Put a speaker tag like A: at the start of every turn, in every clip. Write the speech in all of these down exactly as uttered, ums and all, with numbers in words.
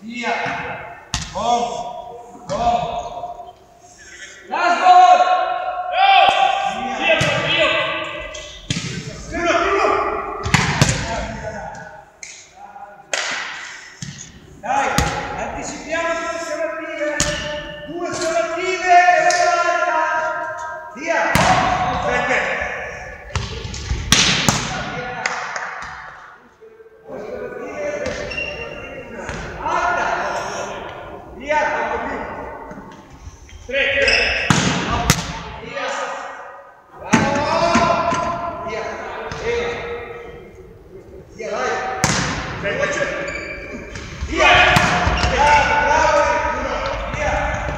A: Via! Bom! Bom!
B: Last ball!
A: Dai, anticipiamo due serrative, due serrative e guarda! Via! Sette! Alta! Via! Tre, tre! Via! Via! Via, vai! Via! Via! Bravo, bravo! Via!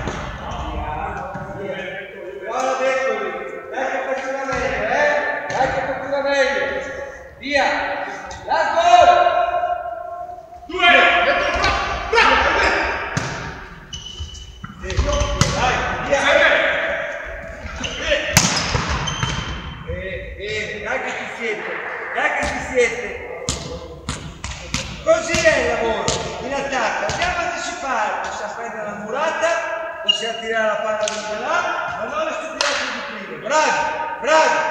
A: Buono Beccoli! Dai che facciamo meglio, eh? Dai che facciamo meglio! Via! Last ball! Due! Bravo! Dai, via! Eh, eh, dai che ci siete! Dai che ci siete! Così è il lavoro, in attacco, andiamo a anticipare, possiamo prendere la murata, possiamo tirare la palla di là, ma non le stupidaggini di prima, bravi, bravi!